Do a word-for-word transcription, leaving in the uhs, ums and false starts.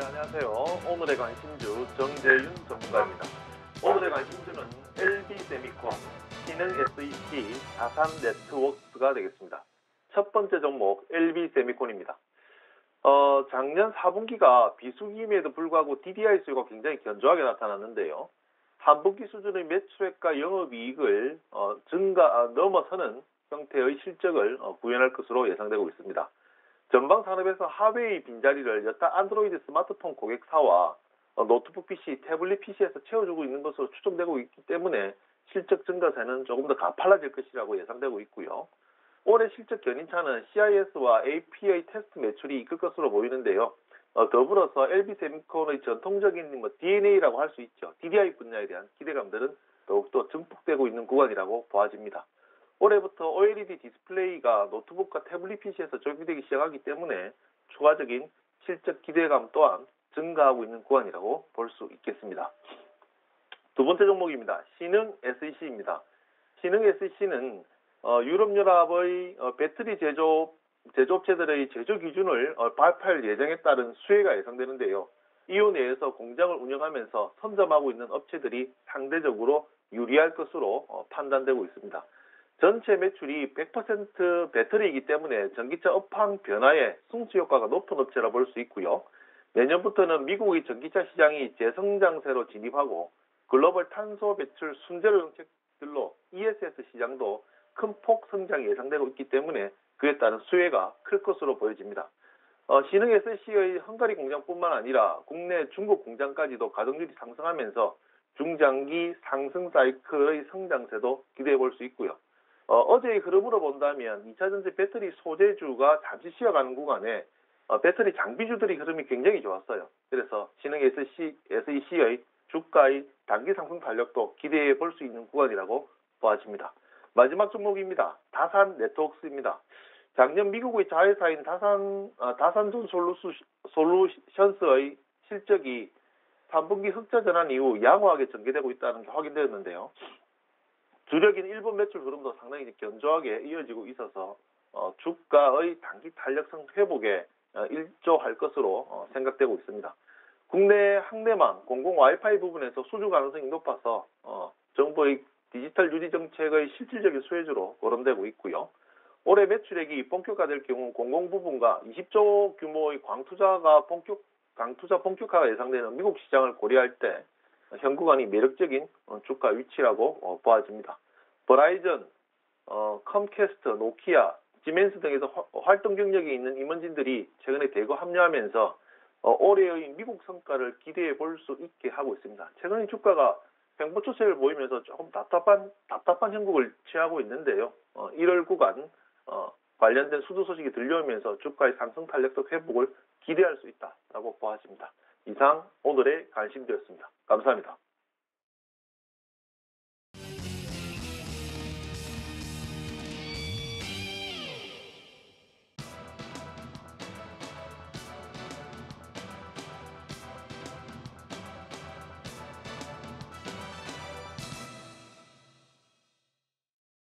안녕하세요. 오늘의 관심주 정재윤 전문가입니다. 오늘의 관심주는 엘비세미콘, 신흥에스이씨, 다산네트워크스가 되겠습니다. 첫 번째 종목 엘비세미콘입니다. 어, 작년 사 분기가 비수기임에도 불구하고 디디아이 수요가 굉장히 견조하게 나타났는데요. 한 분기 수준의 매출액과 영업이익을 어, 증가 아, 넘어서는 형태의 실적을 어, 구현할 것으로 예상되고 있습니다. 전방 산업에서 하웨이 빈자리를 여타 안드로이드 스마트폰 고객사와 어, 노트북 피씨, 태블릿 피씨에서 채워주고 있는 것으로 추정되고 있기 때문에 실적 증가세는 조금 더 가팔라질 것이라고 예상되고 있고요. 올해 실적 견인차는 씨아이에스와 에이피아이 테스트 매출이 이끌 것으로 보이는데요. 어, 더불어서 엘비세미콘의 전통적인 뭐 디엔에이라고 할 수 있죠. 디디아이 분야에 대한 기대감들은 더욱더 증폭되고 있는 구간이라고 보아집니다. 올해부터 오엘이디 디스플레이가 노트북과 태블릿 피씨에서 적용되기 시작하기 때문에 추가적인 실적 기대감 또한 증가하고 있는 구간이라고 볼 수 있겠습니다. 두 번째 종목입니다. 신흥에스이씨입니다. 신흥에스이씨는 어, 유럽연합의 어, 배터리 제조, 제조업체들의 제조 기준을 어, 발표할 예정에 따른 수혜가 예상되는데요. 이후 내에서 공장을 운영하면서 선점하고 있는 업체들이 상대적으로 유리할 것으로 어, 판단되고 있습니다. 전체 매출이 백 퍼센트 배터리이기 때문에 전기차 업황 변화에 승수 효과가 높은 업체라 볼 수 있고요. 내년부터는 미국의 전기차 시장이 재성장세로 진입하고 글로벌 탄소 배출 순제로 정책들로 이에스에스 시장도 큰 폭 성장이 예상되고 있기 때문에 그에 따른 수혜가 클 것으로 보여집니다. 어, 신흥에스씨의 헝가리 공장뿐만 아니라 국내 중국 공장까지도 가동률이 상승하면서 중장기 상승 사이클의 성장세도 기대해 볼 수 있고요. 어, 어제의 흐름으로 본다면 이차전지 배터리 소재주가 잠시 쉬어가는 구간에 어, 배터리 장비주들의 흐름이 굉장히 좋았어요. 그래서 신흥에스이씨의 주가의 단기 상승 탄력도 기대해 볼 수 있는 구간이라고 보아집니다. 마지막 종목입니다. 다산네트워크스입니다. 작년 미국의 자회사인 다산, 아, 다산존 솔루스, 솔루션스의 실적이 삼 분기 흑자 전환 이후 양호하게 전개되고 있다는 게 확인되었는데요. 주력인 일본 매출 흐름도 상당히 견조하게 이어지고 있어서 어, 주가의 단기 탄력성 회복에 어, 일조할 것으로 어, 생각되고 있습니다. 국내 항내망, 공공 와이파이 부분에서 수주 가능성이 높아서 어, 정부의 디지털 유지 정책의 실질적인 수혜주로 거론되고 있고요. 올해 매출액이 본격화될 경우 공공 부분과 이십조 규모의 광투자가 본격, 강투자 본격화가 예상되는 미국 시장을 고려할 때 현 구간이 매력적인 주가 위치라고 어, 보아집니다. 버라이전, 어, 컴캐스트, 노키아, 지멘스 등에서 화, 활동 경력이 있는 임원진들이 최근에 대거 합류하면서 어, 올해의 미국 성과를 기대해 볼 수 있게 하고 있습니다. 최근에 주가가 횡보 추세를 보이면서 조금 답답한 답답한 형국을 취하고 있는데요. 어, 일월 구간 어, 관련된 수주 소식이 들려오면서 주가의 상승 탄력적 회복을 기대할 수 있다라고 보아집니다. 이상 오늘의 관심주였습니다. 감사합니다.